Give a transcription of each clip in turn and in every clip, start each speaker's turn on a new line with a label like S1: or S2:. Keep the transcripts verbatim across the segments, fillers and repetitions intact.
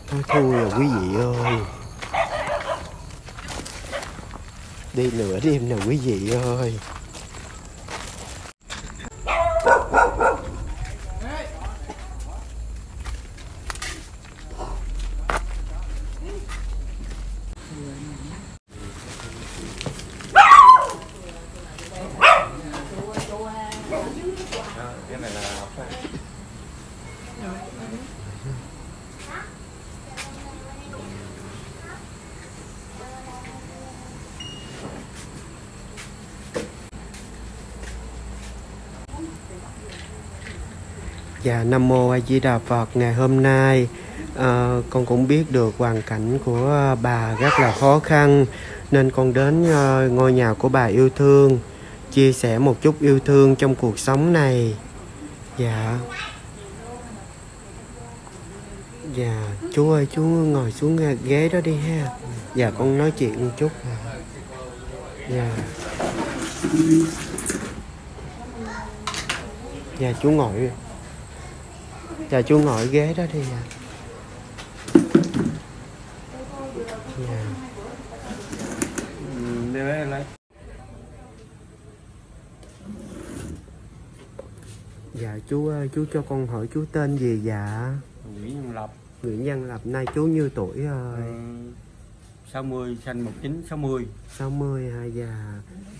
S1: Thôi thua rồi quý vị ơi. Đi nửa đêm nè quý vị ơi.
S2: Cái này là học
S1: Dạ, Nam Mô A Di Đà Phật. Ngày hôm nay à, con cũng biết được hoàn cảnh của bà rất là khó khăn, nên con đến à, ngôi nhà của bà yêu thương, chia sẻ một chút yêu thương trong cuộc sống này. Dạ. Dạ, chú ơi, chú ngồi xuống ghế đó đi ha. Dạ, con nói chuyện một chút. Dạ. Dạ, chú ngồi. Dạ, chú ngồi ghế đó đi ạ. Dạ.
S2: Đi lấy lấy.
S1: Dạ, chú ơi, chú cho con hỏi chú tên gì dạ?
S2: Nguyễn Văn Lập.
S1: Nguyễn Văn Lập. Nay chú nhiêu tuổi rồi?
S2: Ừ, sáu mươi, sinh một chín sáu mươi.
S1: sáu mươi hả? Dạ.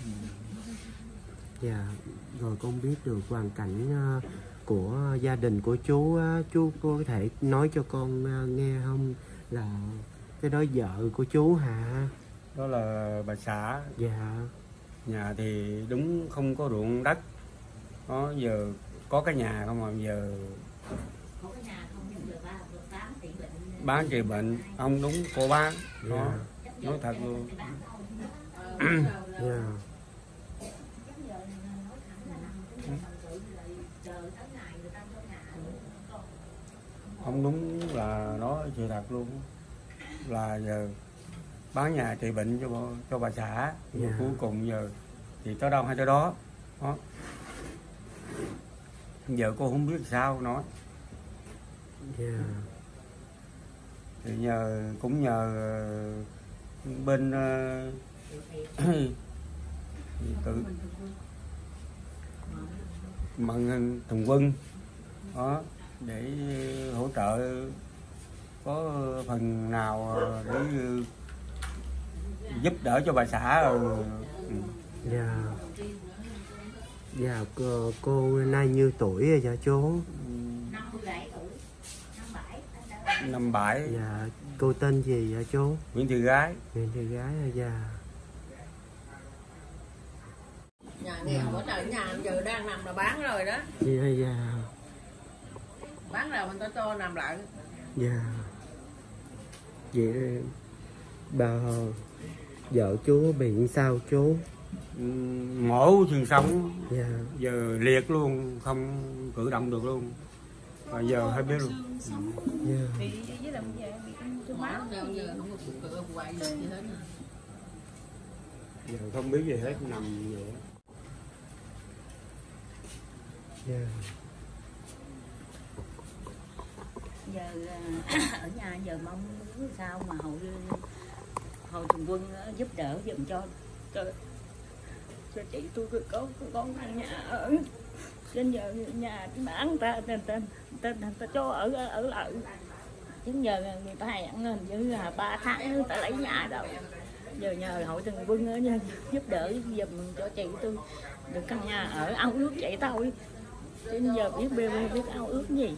S1: Dạ, rồi con biết được hoàn cảnh uh, của gia đình của chú. Uh, chú có thể nói cho con uh, nghe không? Là cái đó vợ của chú hả?
S2: Đó là bà xã.
S1: Dạ.
S2: Nhà thì đúng không có ruộng đất. Đó, giờ có cái nhà không mà giờ bán trị bệnh không đúng cô bán. Đó,
S1: Yeah.
S2: nói thật luôn.
S1: Yeah.
S2: Không đúng là nói sự thật luôn, là giờ bán nhà trị bệnh cho cho bà xã.
S1: Yeah.
S2: Cuối cùng giờ thì tới đâu hay tới đó. Đó, giờ cô không biết sao nói.
S1: Yeah.
S2: Thì nhờ cũng nhờ bên uh, tự Mạnh Thường Quân đó để hỗ trợ, có phần nào để giúp đỡ cho bà xã rồi. Ừ.
S1: Dạ. Dạ, cô, cô nay nhiêu tuổi rồi dạ chú?
S2: Năm bảy.
S1: Dạ, cô tên gì dạ chú?
S2: Nguyễn Thị Gái.
S1: Nguyễn Thị Gái à? Dạ.
S3: Nhà nghèo ở trời, nhà giờ đang nằm là bán rồi đó.
S1: Dạ, dạ.
S3: Bán rồi mình ta cho nằm lại.
S1: Dạ. Vậy bà vợ chú bị sao chú?
S2: Mổ xương sống.
S1: Dạ.
S2: Giờ liệt luôn, không cử động được luôn. Và giờ hay biết luôn.
S1: Dạ.
S3: Bị với làm gì bị thương máu giờ không có cự quậy gì hết.
S2: Giờ không biết gì hết, nằm vậy.
S1: Yeah.
S4: Giờ ở nhà giờ mong muốn sao mà hội hội Thường Quân giúp đỡ giùm cho cho cho chị tôi có con ăn nhà ở. Trên giờ nhà bán ta tên tên tên người ta cho ở ở lại, chứ giờ người ta hẹn hình như là ba tháng người ta lấy nhà đâu. Giờ nhờ hội Thường Quân nha, giúp đỡ giùm cho chị tôi được căn nhà ở, ao ước vậy thôi. Chứ giờ biết bê bê biết ao ước gì.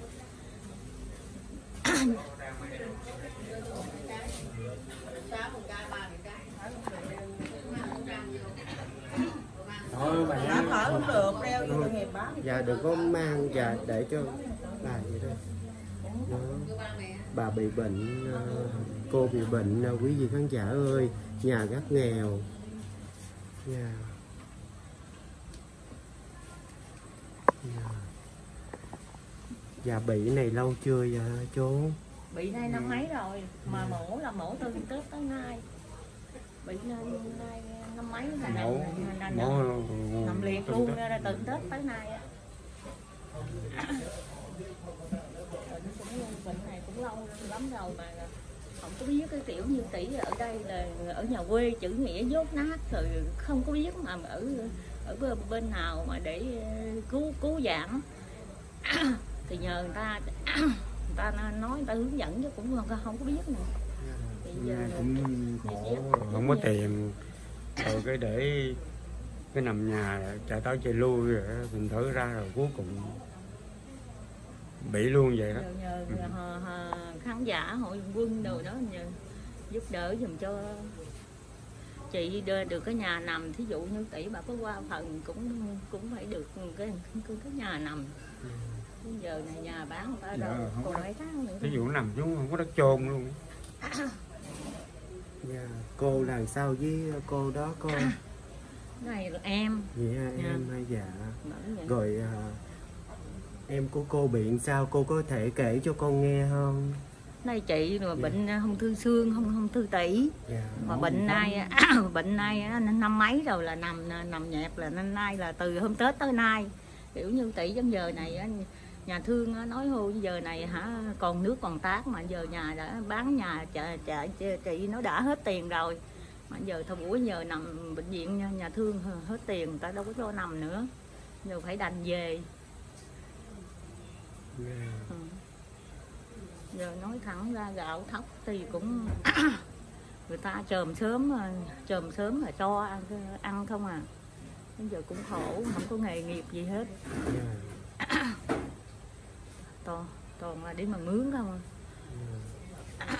S2: Thôi bà
S3: Bán thở không được, đeo vô nghiệp bán.
S1: Dạ đừng có mang dạ để cho bà vậy đó. Đó. Bà bị bệnh, cô bị bệnh quý vị khán giả ơi, nhà rất nghèo. Dạ. Dạ. Dạ bị này lâu chưa dạ chú?
S4: Bị nay năm mấy rồi mà mổ là mổ từ Tết tới nay. Bị nay, nay năm mấy là
S2: mổ
S4: nằm,
S2: mổ
S4: nằm liệt luôn ra từ Tết tới nay á. bệnh này cũng lâu lắm rồi mà không có biết cái kiểu như tỷ ở đây là ở nhà quê chữ nghĩa dốt nát rồi không có biết mà ở ở bên nào mà để cứu cứu giảm thì nhờ người ta người ta nói người ta hướng dẫn chứ cũng không, không có biết nữa. Thì giờ
S2: cũng khổ, không có tiền rồi cái để cái nằm nhà chạy tới chạy lui rồi mình thở ra rồi cuối cùng bị luôn vậy đó.
S4: Nhờ, nhờ, nhờ khán giả hội quân đồ đó nhờ giúp đỡ dùm cho chị đưa được cái nhà nằm, thí dụ như tỷ bà có qua phần cũng cũng phải được cái cái, cái nhà nằm. Bây giờ này nhà bán người ta rồi
S2: dạ,
S4: còn mấy tháng nữa.
S2: Ví dụ nằm xuống không có đất chôn luôn.
S1: Dạ, cô làm sao với cô đó cô?
S4: Này là em.
S1: Dạ,
S4: Dạ.
S1: em hay dạ.
S4: Vậy.
S1: Rồi à, em của cô bị sao cô có thể kể cho con nghe không?
S4: Đây chị rồi
S1: Dạ.
S4: bệnh ung thư xương, không ung thư tủy.
S1: Dạ.
S4: Mà bệnh nay bệnh nay năm mấy rồi là nằm nằm nhẹp là năm nay là từ hôm Tết tới nay. Kiểu như tỷ trong giờ này nhà thương nói hô giờ này hả còn nước còn tát mà giờ nhà đã bán nhà chợ chợ chị nó đã hết tiền rồi. Mà giờ thời buổi giờ nằm bệnh viện nhà, nhà thương hết tiền người ta đâu có cho nằm nữa. Giờ phải đành về.
S1: Dạ.
S4: Ừ. Giờ nói thẳng ra gạo thóc thì cũng người ta chồm sớm chồm sớm là cho ăn, ăn không à. Bây giờ cũng khổ, không có nghề nghiệp gì hết.
S1: Dạ.
S4: Toàn, toàn là để mà mướn không à.
S1: Dạ.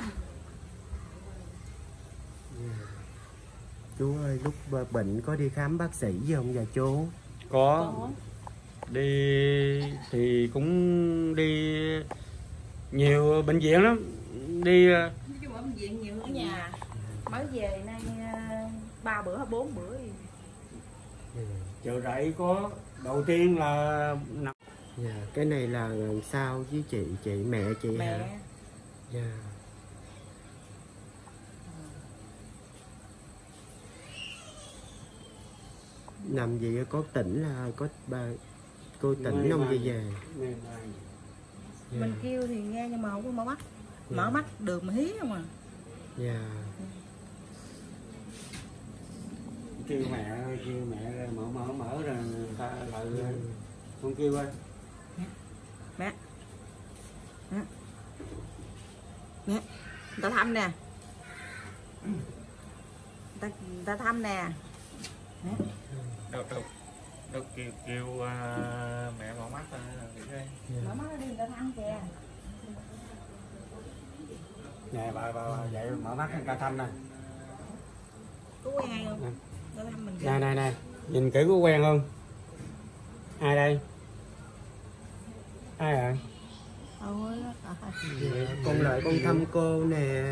S1: Dạ. Chú ơi, lúc bệnh có đi khám bác sĩ gì không dạ chú?
S2: Có.
S4: Có.
S2: Đi thì cũng đi nhiều bệnh viện lắm. Đi
S3: Nói chung ở bệnh viện nhiều ở nhà.
S4: Mới về nay ba bữa hay bốn bữa gì.
S2: chợ rẫy có. Đầu tiên là nằm.
S1: Dạ, cái này là làm sao với chị, chị mẹ chị
S4: Mẹ.
S1: hả? Dạ. Nằm gì có tỉnh là có bà cô tỉnh không đi về? Dạ.
S3: Mình kêu thì nghe nhưng mà không có mở mắt.
S1: Dạ.
S3: Mở mắt được mà hí không à.
S1: Dạ.
S2: Kêu mẹ kêu mẹ mở mở mở rồi người ta lại không kêu ơi.
S3: Mẹ. Mẹ. Mẹ. Người ta thăm nè. Người ta, người ta thăm nè. Mẹ.
S2: Đâu đâu đâu kêu kêu uh, mẹ mở mắt uh,
S3: Mở mắt đi người ta thăm kìa.
S2: nè bà bà, bà vậy mở mắt người ta thăm nè.
S3: Có quen ai không? Người ta thăm mình kìa.
S2: Này này này, nhìn kỹ có quen không? Ai đây? Ai rồi?
S3: Ôi,
S1: Dạ, con lại con thăm cô nè.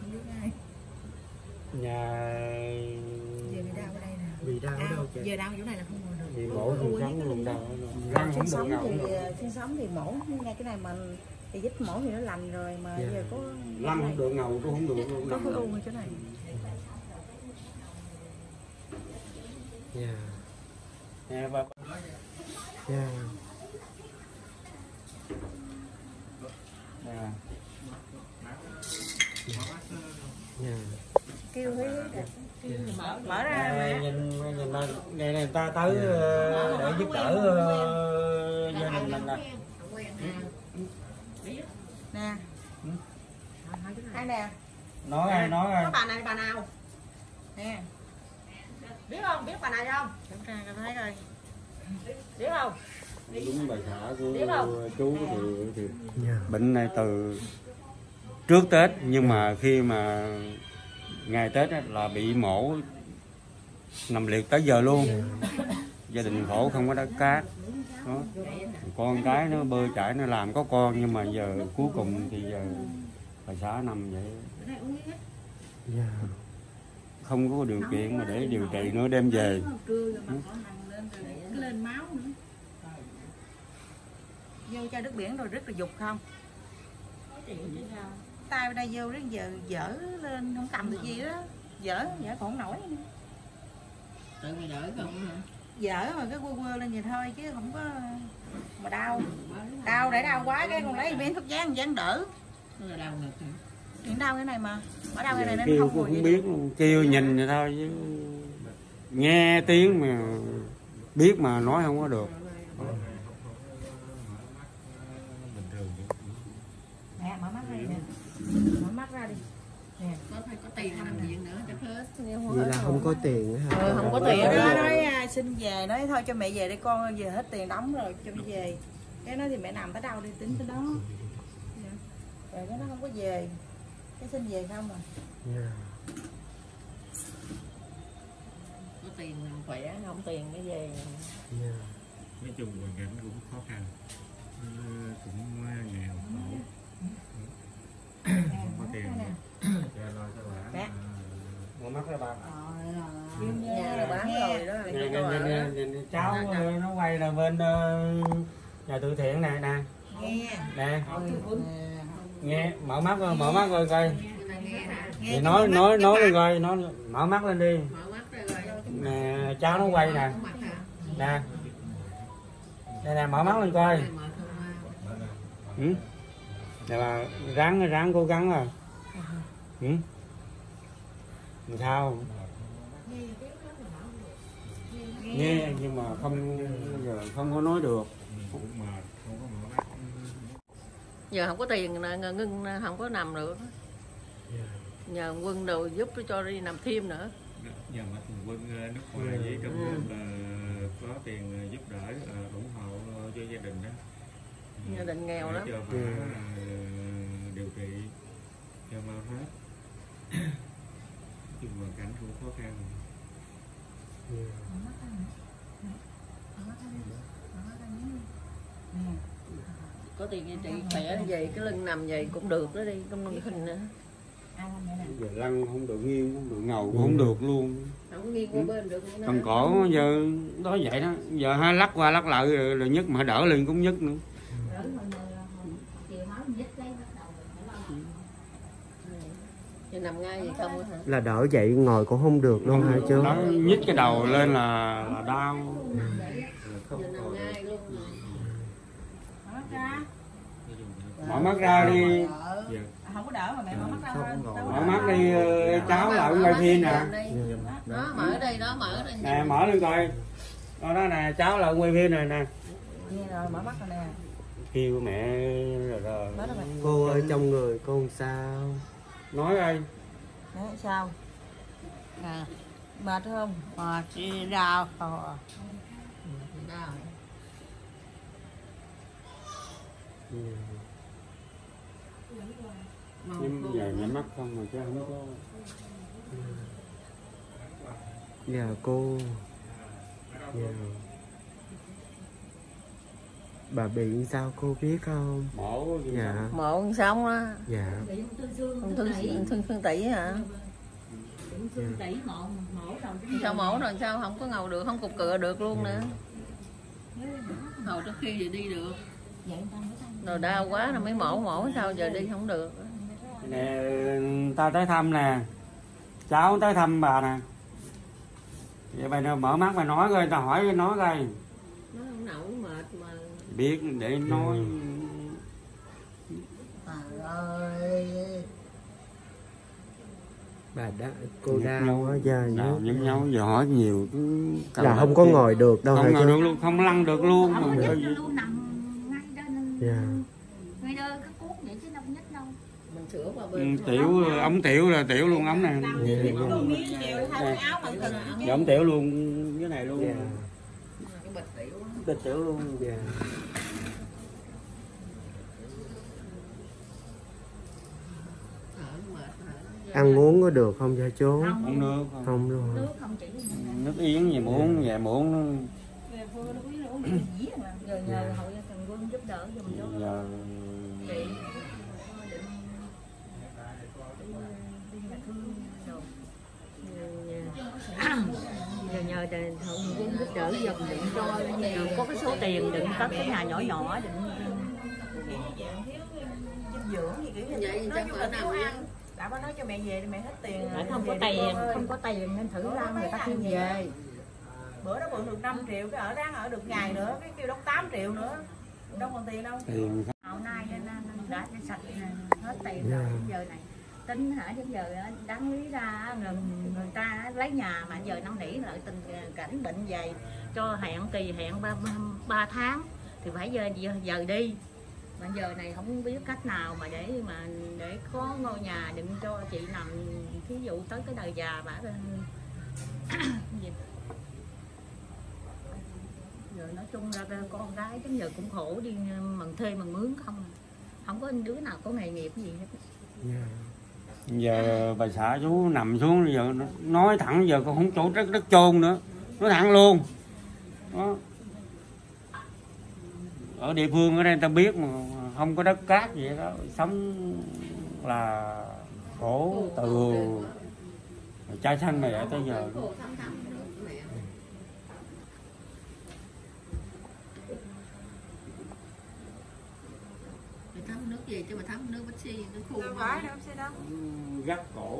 S2: Nhà
S3: giờ bị đau ở đây nè.
S1: Bị đau ở đâu chị?
S3: Giờ đau chỗ này là không ngồi được.
S2: bị mổ thì sống luôn đâu.
S3: Còn sinh sống thì sinh sống thì mổ ngay cái này mà thì dứt mổ thì nó lành rồi mà
S1: Dạ.
S3: giờ có
S2: Lâm không được, ngầu cũng không được luôn.
S3: có khối u ở chỗ này.
S1: Dạ.
S2: Nè bà.
S1: Dạ.
S2: Nè.
S1: Dạ.
S3: Kêu thấy mở, mở ra
S2: Nè,
S3: mẹ.
S2: nhìn nhìn này này người ta tới ờ, để giúp đỡ ờ, gia đình mình nè.
S3: Nè. Ai nè?
S2: Nói ai nói ai.
S3: Có bà này bà nào? Nè. Biết không? Biết bà này không? Kiểm tra cho thấy coi. Biết không?
S2: Đúng bà xã
S3: Biết
S2: của
S3: không?
S2: chú thì, thì
S1: Dạ.
S2: bệnh này từ trước Tết nhưng mà khi mà ngày Tết á, là bị mổ nằm liệt tới giờ luôn. Gia đình khổ không có đất cát. Đó. Con cái nó bơi chải nó làm có con nhưng mà giờ cuối cùng thì giờ bà xã nằm vậy.
S1: Dạ.
S2: Không có điều kiện mà để điều trị nữa đem về.
S3: Lên máu nữa. Vô chai nước biển rồi rất là dục không? Tay bên đây vô đến giờ dở lên không cầm được gì đó. Dở, dở còn không nổi.
S4: Tự mày đỡ không hả?
S3: Dở mà cái quơ quơ lên vậy thôi chứ không có mà đau. Đau để đau quá cái con lấy miếng thuốc dán dán đỡ. Là đau ngực hả? Chuyện đau cái này mà. Ở đau cái này nên
S2: kêu
S3: không
S2: cũng không biết, kêu nhìn vậy thôi chứ nghe tiếng mà biết mà nói không có được.
S3: Nè, mở mắt ra đi nè. Mở mắt ra đi. Nè, có phải có tiền nằm viện nữa cho hết.
S1: Vậy là không có tiền hả?
S3: Ừ, không có tiền đó. Nói à, xin về, nói thôi cho mẹ về đi con, về hết tiền đóng rồi cho mẹ về. Cái nói thì mẹ nằm tới đâu đi tính tới đó. Rồi cái nó không có về. Cái xin về không à.
S1: Yeah.
S3: Có tiền nằm khỏe, không tiền mới về.
S1: Yeah.
S2: Nói chung hoàn cảnh cũng khó khăn, cũng nghèo khổ, không có tiền cho lo cho bà. Mua mắt ra bà.
S3: Nhà là bán rồi đó.
S2: Nè, nè, nè, nè, nè, cháu nó quay là bên uh, nhà từ thiện nè nè.
S3: Nghe.
S2: Nè. Nghe, mở mắt rồi, mở mắt rồi coi. Thì nói nói nói lên coi, nói mở mắt lên đi. Nè, cháu nó quay nè. Nè. Đây nè, mở mắt lên coi. Ừ. Nè bà ráng ráng cố gắng rồi. Ừ. Làm sao? Nghe nhưng mà không giờ không có nói được.
S3: Giờ không có tiền ngưng không có nằm được. Nhờ Quân đồ giúp cho đi nằm thêm nữa.
S2: Nhờ mà thằng Quân nước ngoài với trong nước có tiền giúp đỡ ủng hộ cho gia đình đó.
S3: Gia đình nghèo lắm.
S2: Cho bà điều trị cho mau hết. Nhưng hoàn cảnh cũng khó khăn.
S3: Có tiền điều trị khỏe về cái lưng nằm vậy cũng được đó đi, không lưng hình nữa.
S2: Giờ lăn không được, nghiêng không được, ngầu cũng không được luôn.
S3: Không nghiêng qua bên được.
S2: Còn cổ giờ đó vậy đó, giờ hai lắc qua lắc lại rồi, rồi nhức mà đỡ lên cũng nhức nữa.
S3: Giờ nằm ngay vậy không hả?
S1: Là đỡ vậy ngồi cũng không được luôn hả chú?
S2: Nó nhích cái đầu lên là, là đau.
S3: Giờ nằm ngay luôn.
S2: Mở mắt ra đi.
S3: Không có đỡ mà mẹ mở mắt ra.
S2: Mở mắt đi, cháu lại quay phim nè.
S3: Đó, mở ở đây đó, mở ở đây.
S2: Nè, mở lên coi. Đó, đó nè, cháu lại quay phim này nè.
S3: Nghe rồi, mở mắt rồi nè.
S2: Kêu mẹ rồi rồi.
S1: Cô ơi, trong người cô làm sao?
S2: Nói đây.
S3: Đấy, sao? À, mệt không? Mệt, đau. Ờ. Đau.
S2: Nhưng giờ nhắm mắt không mà chứ không có.
S1: Dạ cô. Dạ. Bà bị sao cô biết không?
S2: Mổ.
S1: Dạ.
S3: Mổ sống đó.
S1: Dạ.
S3: Ung thư thương thương tỷ hả?
S4: Thương tỷ mổ mổ rồi.
S3: Sao mổ rồi sao không có ngầu được, không cục cựa được luôn nữa. Ngầu trước khi thì đi được. Rồi đau quá rồi mới mổ, mổ sao giờ đi không được.
S2: Nè, ta tới thăm nè. Cháu tới thăm bà nè. Vậy bà mở mắt bà nói coi, ta hỏi nói coi.
S3: Nó không nổi mệt mà.
S2: Biết để nói.
S3: Trời ơi.
S1: Bà đã cô đau quá giờ
S2: Đau nhức nhau giờ hỏi nhiều
S1: là không có ngồi được đâu.
S2: Không ngồi được luôn, không lăn được luôn.
S4: Không có luôn, nằm ngay đó nên
S1: dạ.
S4: ngay đó cái cuốc vậy chứ đâu nhích đâu.
S3: Mình sửa qua
S2: Ừ,
S3: bên.
S2: tiểu ống tiểu là tiểu luôn ống này. Dạ, ống tiểu luôn cái này luôn.
S1: Dạ.
S3: Cái bịch tiểu.
S2: Bịch tiểu luôn.
S1: Dạ. Ăn uống có được không cho chú?
S2: Uống nước không?
S1: Không luôn.
S4: Nước không chỉ
S2: Nước yến gì muốn về muốn.
S4: giờ nhờ hội Cần Quân giúp đỡ giùm cho
S2: Giờ
S4: chị. Giờ nhờ Thượng Quân giúp đỡ giùm định cho có cái số tiền định có cái nhà nhỏ nhỏ định
S3: Dinh dưỡng gì kiểu như
S4: vậy
S3: nói chung là nằm ăn. Đã có nói cho mẹ về thì mẹ hết tiền.
S4: Lại không có tiền, không có tiền nên thử ra người ta kêu về.
S3: Bữa đó mượn được năm triệu, cái ở ráng ở được ngày nữa, cái kêu đóng tám triệu nữa. Đâu còn tiền đâu.
S2: tiền
S4: Hôm nay nên đã trả cho sạch hết tiền
S1: Dạ.
S4: rồi. Giờ này tính hả, chứ giờ đáng lý ra người, người ta lấy nhà mà giờ năn nỉ lại tình cảnh bệnh vậy, cho hẹn kỳ hẹn ba, ba, ba tháng thì phải giờ, giờ giờ đi, mà giờ này không biết cách nào mà để mà để có ngôi nhà đừng cho chị nằm, thí dụ tới cái đời già bả gì. Giờ nói chung ra con gái chứ giờ cũng khổ, đi mần thuê mần mướn không, không có đứa nào có nghề nghiệp gì hết.
S1: Dạ.
S2: Giờ bà xã chú nằm xuống giờ nói thẳng, giờ con không chỗ đất đất chôn nữa, nói thẳng luôn đó. Ở địa phương ở đây người ta biết mà không có đất cát gì đó, sống là khổ từ trai xanh này tới giờ.
S5: Thấm nước gì chứ mà thấm nước bác sĩ nó khô.
S3: Đâu phải đâu xe đâu.
S2: Gắt cổ.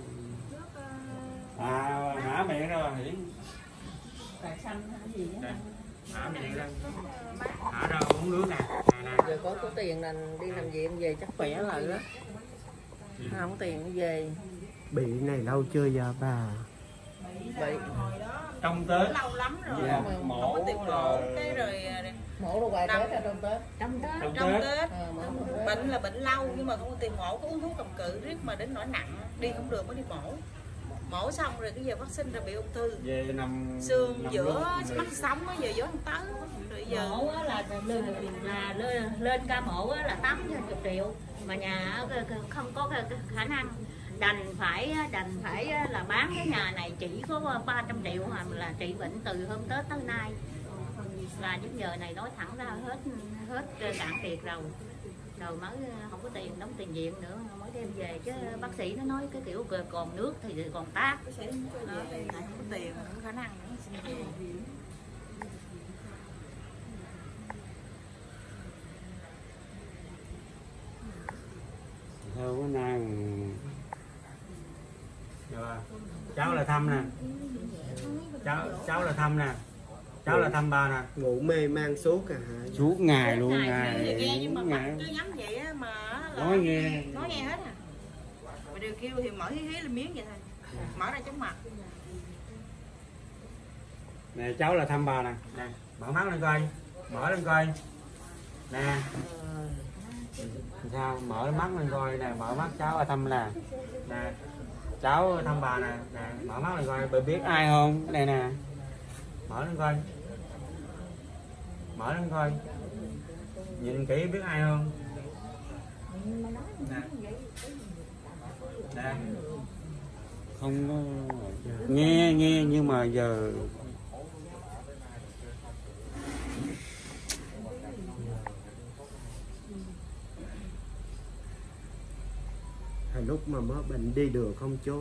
S2: À, hả miệng ra bà Hiển.
S4: Tại xanh hay gì đó.
S2: Hả miệng ra. Hả ra uống nước nè.
S5: Giờ có có tiền là đi làm viện về chắc khỏe lại đó. Không có tiền về.
S1: Bị này lâu chưa giờ bà?
S5: Bị.
S2: Trong Tết.
S3: Lâu lắm rồi.
S2: Dạ,
S3: Không
S2: mổ
S3: có tiền mổ cái rồi
S5: Mổ đâu hoài Tết ra trong Tết.
S4: Trong Tết.
S2: Trong
S3: trong
S2: Tết.
S3: Tết
S5: Ờ, mổ trong Tết.
S3: bệnh là bệnh lâu nhưng mà không có tiền mổ, có uống thuốc cầm cự riết mà đến nỗi nặng đi không được mới đi mổ. Mổ xong rồi cái giờ phát sinh ra bị ung thư
S2: Về nằm
S3: xương
S2: nằm
S3: giữa
S2: luôn.
S3: mắt sống á, giờ gió không tới rồi giờ
S4: Mổ á là lên là lên, lên ca mổ á là tám mươi triệu, mà nhà á, không có khả năng, đành phải đành phải là bán cái nhà này chỉ có ba trăm triệu mà là trị bệnh từ hôm Tết tới nay, là đến giờ này nói thẳng ra hết hết cạn kiệt rồi, rồi mới không có tiền đóng tiền viện nữa mới đem về, chứ bác sĩ nó nói cái kiểu còn nước thì còn tát,
S3: bác sĩ không cho về, không có tiền, không có khả năng nữa, xin về.
S2: Thôi bữa nay rồi. Cháu là Thăm nè, cháu cháu là Thăm nè, cháu là Thăm ba nè.
S1: Ngủ mê man suốt à hả?
S2: Suốt ngày luôn,
S3: Ngày
S2: ngày
S3: nghe nhưng mà mặt
S2: ngày.
S3: cứ nhắm vậy á mà là
S2: Nói nghe.
S3: nói nghe hết à. Mà đều kêu thì mở hí hí lên miếng vậy thôi, mở ra chóng mặt.
S2: Nè cháu là Thăm ba nè, nè mở mắt lên coi, mở lên coi nè. Sao mở mắt lên coi nè, mở mắt cháu là Thăm nè, nè cháu Thăm bà nè, nè mở mắt lên coi, bà biết ai không, đây nè, mở lên coi, mở lên coi, nhìn kỹ biết ai không, nè, nè không có nghe nghe nhưng mà giờ
S1: Hồi lúc mà mới bệnh đi được không chú?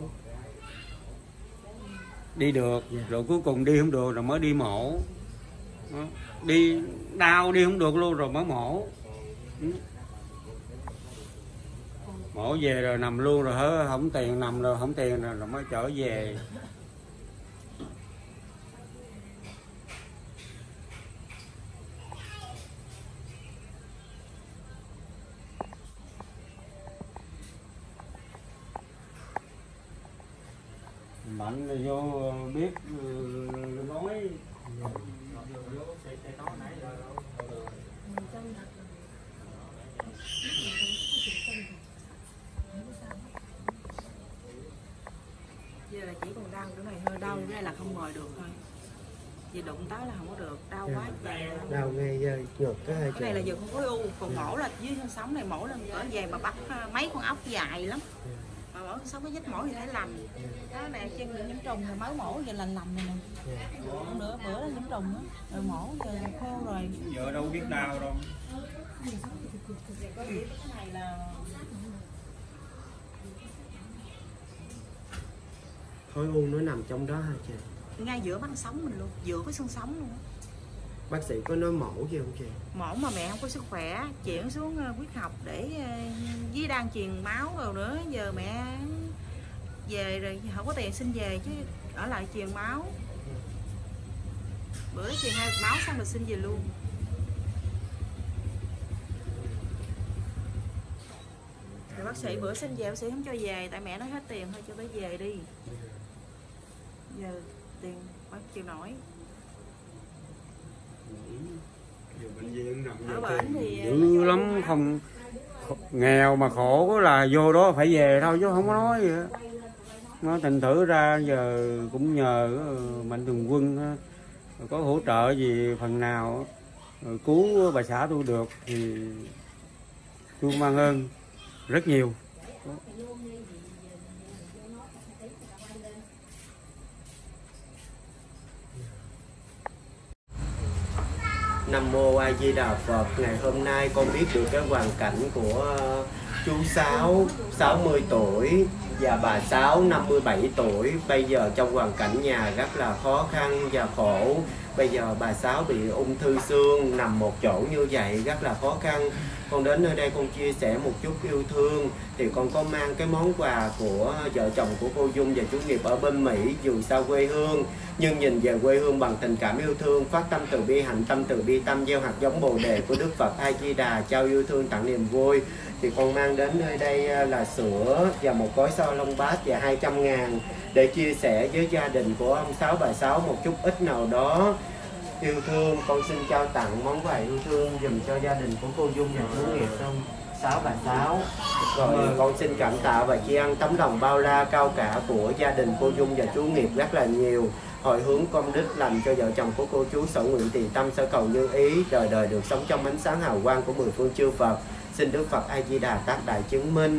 S2: đi được,
S1: Yeah.
S2: rồi cuối cùng đi không được rồi mới đi mổ. Đó. Đi đau đi không được luôn rồi mới mổ. Ừ. Mổ về rồi nằm luôn rồi hớ không tiền, nằm rồi không tiền rồi, rồi mới trở về. Mạnh là vô biết nói
S3: Giờ là chỉ còn đau chỗ này thôi, đau chỗ này là không ngồi được thôi. Vì đụng tới là không có được, đau quá trời.
S1: Đau ngay giờ ngược cái hai
S3: Cái này là giờ không có u, còn mổ là dưới thân sống này mổ là ở về mà bắt mấy con ốc dài lắm. Mà mổ thân sống cái vết mổ thì thấy lành. Đó nè, chân bị nhiễm trùng rồi mới mổ giờ lành lành này nè. Hôm nữa bữa là nhiễm trùng á, rồi mổ giờ khô rồi.
S2: giờ đâu biết đau đâu.
S3: Có gì cái này là
S1: khối u nó nằm trong đó hả chị?
S3: ngay giữa băng sống mình luôn, giữa cái xương sống luôn.
S1: Bác sĩ có nói mổ gì không chị?
S3: Mổ mà mẹ không có sức khỏe, chuyển xuống huyết học để với đang truyền máu rồi nữa, giờ mẹ về rồi không có tiền xin về chứ ở lại truyền máu. Bữa truyền hai máu xong rồi xin về luôn. bác sĩ bữa sinh về bác sĩ không cho về, tại mẹ nói hết tiền thôi cho bé về đi. Giờ tiền bác chịu nổi. Ở bệnh thì
S2: dữ lắm, không nghèo mà khổ là vô đó phải về thôi chứ không có nói gì hết. Nó thành thử ra giờ cũng nhờ Mạnh Thường Quân có hỗ trợ gì phần nào cứu bà xã tôi được thì tôi mang ơn rất nhiều.
S1: Nam mô A Di Đà Phật. Ngày hôm nay con biết được cái hoàn cảnh của chú Sáu sáu mươi tuổi và bà Sáu năm mươi bảy tuổi. Bây giờ trong hoàn cảnh nhà rất là khó khăn và khổ. Bây giờ bà Sáu bị ung thư xương, nằm một chỗ như vậy rất là khó khăn. Con đến nơi đây con chia sẻ một chút yêu thương thì con có mang cái món quà của vợ chồng của cô Dung và chú Nghiệp ở bên Mỹ, dù sao quê hương nhưng nhìn về quê hương bằng tình cảm yêu thương, phát tâm từ bi, hạnh tâm từ bi, tâm gieo hạt giống Bồ đề của Đức Phật A Di Đà, trao yêu thương tặng niềm vui. Thì con mang đến nơi đây là sữa và một gói sa lông bát và hai trăm ngàn để chia sẻ với gia đình của ông Sáu bà Sáu một chút ít nào đó yêu thương. Con xin trao tặng món quà yêu thương dùm cho gia đình của cô Dung và chú Nghiệp trong Sáu bà Sáu. Rồi con xin cảm tạ và tri ân tấm lòng bao la cao cả của gia đình cô Dung và chú Nghiệp rất là nhiều. Hồi hướng công đức lành cho vợ chồng của cô chú, sở nguyện tỳ tâm sở cầu như ý, đời đời được sống trong ánh sáng hào quang của mười phương chư Phật. Xin Đức Phật A Di Đà tác đại chứng minh.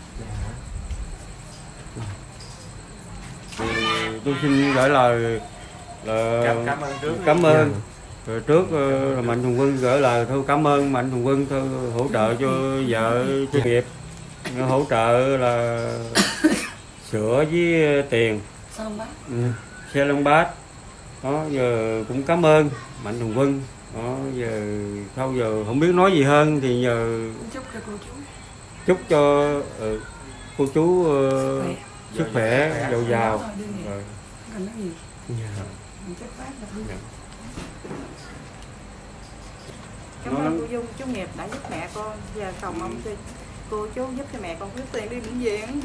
S2: Thì tôi xin gửi lời là
S1: Cảm, cảm ơn trước.
S2: Cảm ơn. Rồi trước là Mạnh Thường Quân gửi lời thôi cảm ơn Mạnh Thường Quân thôi, hỗ trợ cho vợ chú Nghiệp, hỗ trợ là sữa với tiền,
S5: Sao không bác?
S2: ừ, xe lông bát. Đó giờ cũng cảm ơn Mạnh Thường Quân. Đó giờ sau giờ không biết nói gì hơn thì nhờ
S5: Chúc cho cô chú
S2: chúc cho uh, cô chú uh, sức khỏe dồi dào. Rồi.
S5: cần nói gì?
S2: Dạ.
S5: Chúc bác là đi.
S2: Dạ.
S3: cảm
S2: Nó
S3: ơn
S2: lắm.
S3: cô Dung, chú Nghiệp đã giúp mẹ con. Giờ cầu mong cho cô chú giúp cho mẹ con quyết tiền đi bệnh viện.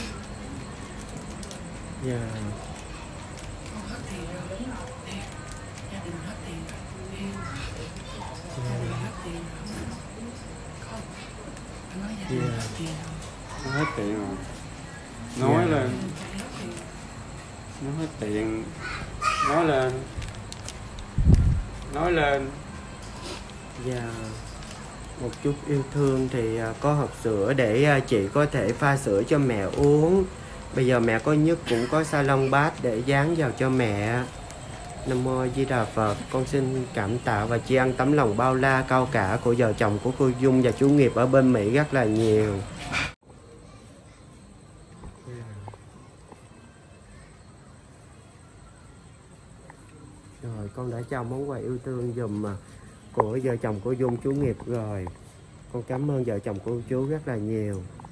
S1: Dạ.
S5: Hết tiền rồi, đúng rồi. Nè, gia đình hết tiền rồi. Nè, gia đình hết tiền rồi. Không, anh nói gia đình hết tiền rồi.
S2: Nó hết tiền rồi. Nói là nó hết tiền. Nói là nói là
S1: Dạ. Một chút yêu thương thì có hộp sữa để chị có thể pha sữa cho mẹ uống. Bây giờ mẹ có nhức cũng có sa lông bát để dán vào cho mẹ. Nam mô A Di Đà Phật. Con xin cảm tạ và tri ân tấm lòng bao la cao cả của vợ chồng của cô Dung và chú Nghiệp ở bên Mỹ rất là nhiều. Rồi con đã trao món quà yêu thương dùm mà của vợ chồng cô Dung chú Nghiệp rồi. Con cảm ơn vợ chồng cô chú rất là nhiều.